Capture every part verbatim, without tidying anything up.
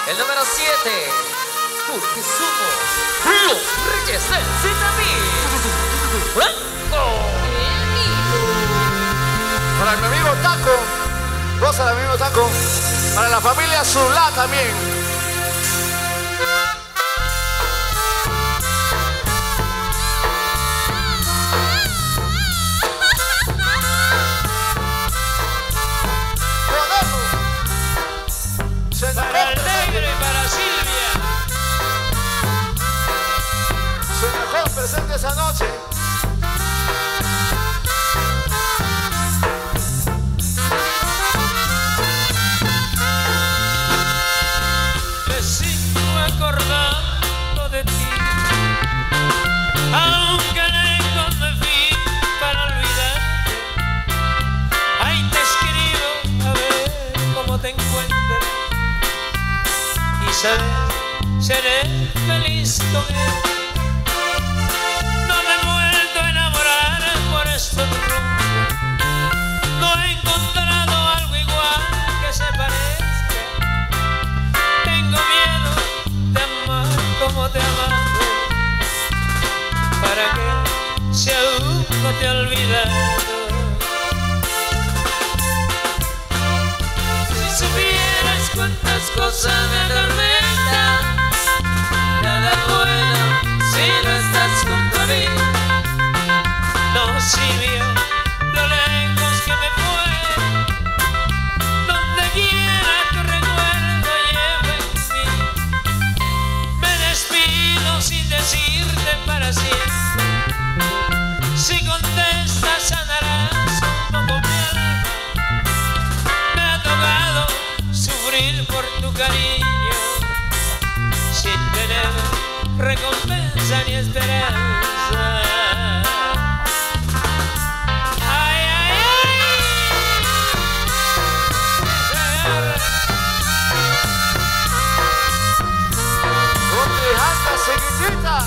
El número siete, porque somos los Reyes del Tsunami. ¡Franco! Para mi amigo Taco, goza mi amigo Taco. Para la familia Zulá también. Para el negro y para Silvia. Su mejor presente esa noche. Me sigo acordando de ti, aunque lejos me fui para olvidarte. Ahí te escribo a ver cómo te encuentras. Y sabes, seré feliz con él. No me he vuelto a enamorar por estos rumbos. No he encontrado algo igual que se parezca. Tengo miedo de amar como te amaba. ¿Para qué si aún no te he olvidado? Si supieras cuántas cosas me atormentan, nada bueno si no estás junto a mí. No, Silvia, lo lejos que me fue, donde quiera tu recuerdo lleve en mí. Me despido sin decirte para siempre. Si contestas sanarás un poco mi alma. Me ha tocado sufrir por tu cariño, sin tener recompensa ni esperanza. Ay, ay, ay. ¿Dónde andas, seguidita?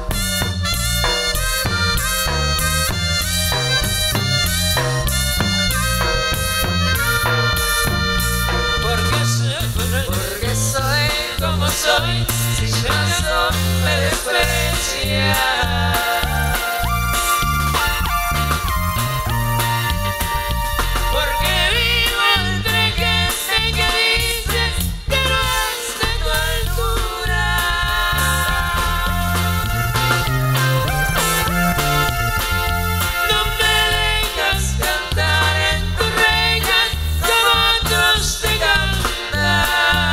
Porque soy, Porque soy como soy, si no me desprecia. Porque vivo entre gente que dice que no es de tu altura. No me dejas cantar en tus rejas como otros te cantan.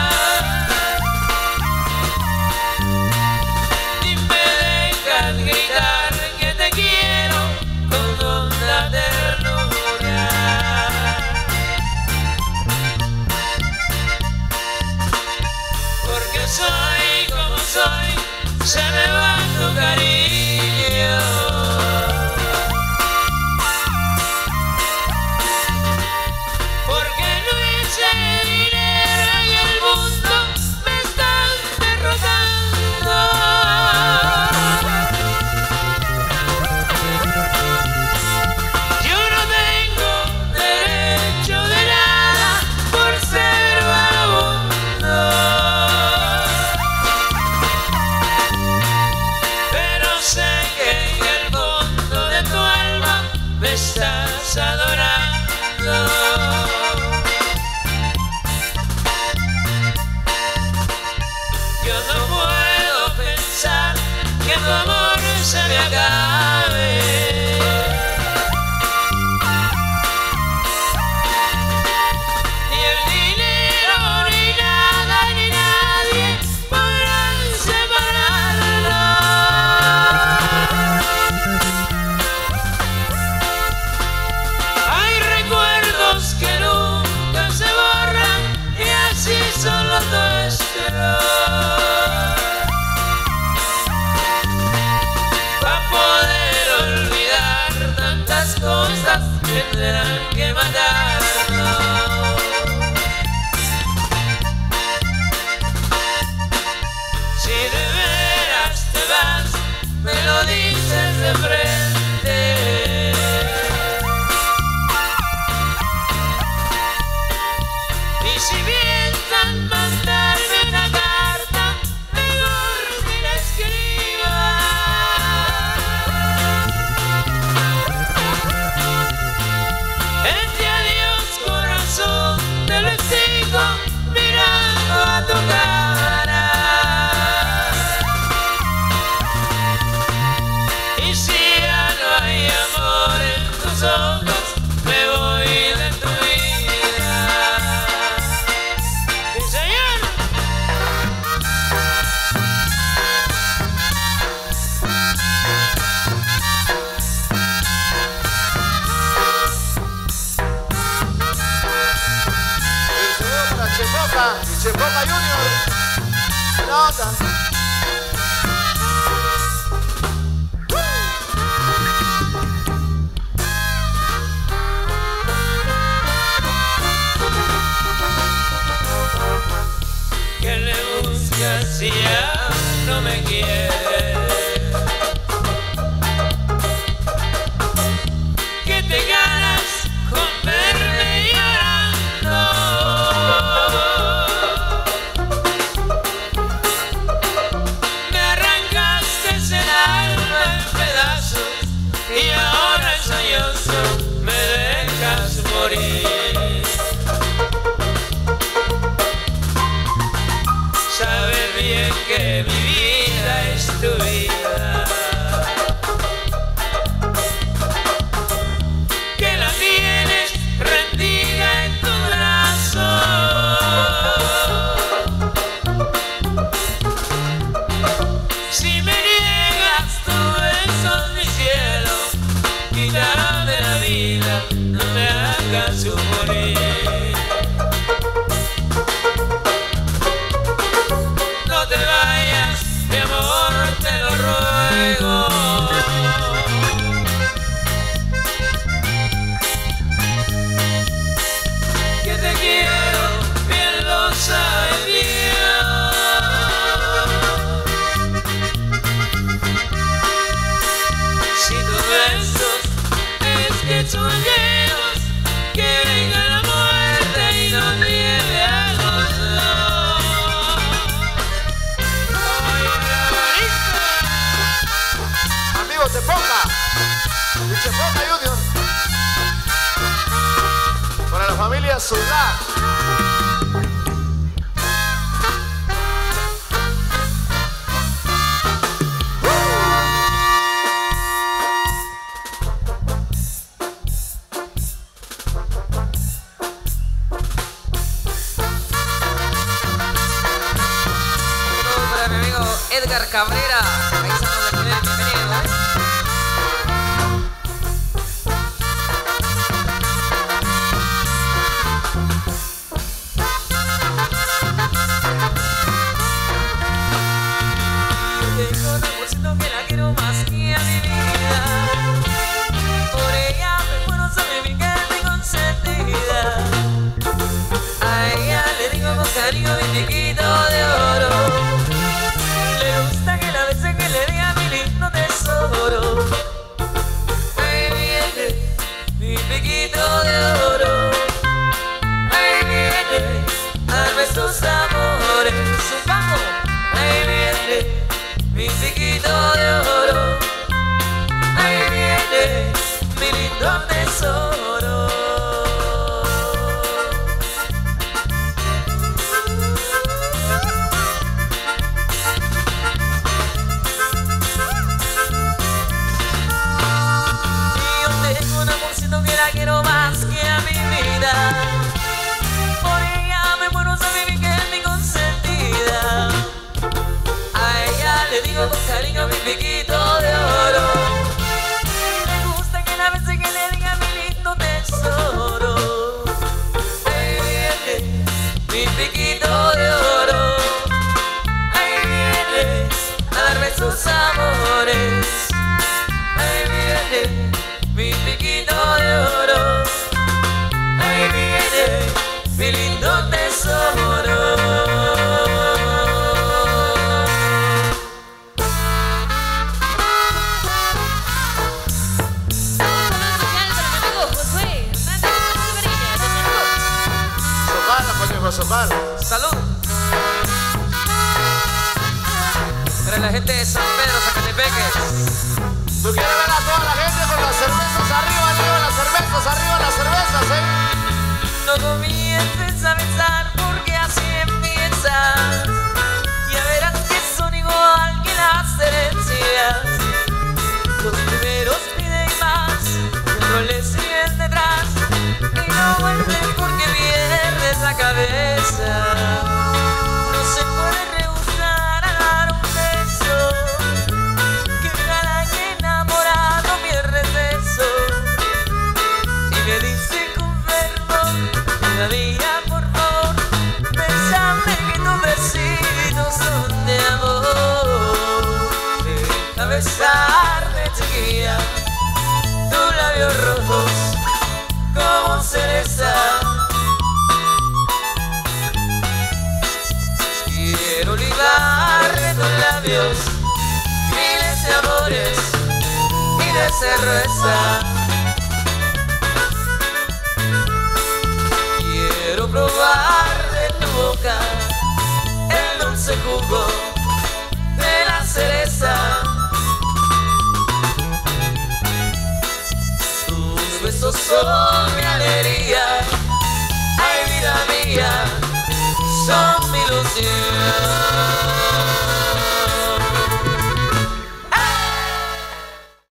Ni me dejas gritar que te quiero con honda ternura. Porque soy como soy, se me va tu cariño. Porque no hice dinero en el mundo, me están derrotando. Yo no tengo derecho de nada por ser vagabundo. Pero Boca, dice Boca Junior. Nota. ¿Qué le buscas si ya no me quiere? ¿Qué te ganas con verme llorando? Me arrancaste el alma en pedazos y ahora ensayoso me dejas morir. Sabes bien que mi vida es tu vida, que la tienes rendida en tu brazo. Si me niegas tu beso, mi cielo, quítame la vida, no me hagas sufrir. No te vayas, mi amor, te lo ruego. Que te quiero, bien lo sabes bien. Si tus besos es que son llenos, que venga la muerte y nos lleve a los dos. Amigos de Boca, dice Boca Junior. Para la familia Zulá. Para mi amigo Edgar Cabrera, paisano del primer, bienvenido, ¿eh? Tengo una cosita que la quiero más que a mi vida. Por ella me muero, sabe bien que es mi consentida. A ella le digo con cariño mi piquito de oro. Le gusta que la bese, que le diga mi lindo tesoro. Ahí viene mi piquito de oro. Ahí viene a darme sus amores, su papo. Ahí viene mi piquito de oro. Ahí viene mi lindo tesoro. Que la quiero más que a mi vida. Por ella me muero, sabe bien que es mi consentida. A ella le digo con cariño mi piquito de oro. Le gusta que la bese, que le diga mi lindo tesoro. Ahí viene mi piquito de oro. Ahí viene a darme sus amores. Ahí viene mi piquito de oro. Ahí viene mi lindo tesoro. Sopal. Salud. Para la gente de San Pedro, Zacatepeques. ¿Tú quieres ver a toda la gente con las cervezas arriba, arriba las cervezas, arriba las cervezas, eh? No comiences a besar porque así empiezas. Ya verás que son igual que las herencias. Los primeros piden más, otros les siguen detrás. Y no vuelven porque pierdes la cabeza. No se puede rehusar a dar un beso. Que cada que enamorado pierdes eso. Y me dice con fervor cada día, por favor, labios rojos como cereza. Quiero ligarle tus labios miles de amores y de cerveza. Quiero probar de tu boca el dulce jugo de la cereza. Tus besos son mi alegría, ay vida mía, son mi ilusión.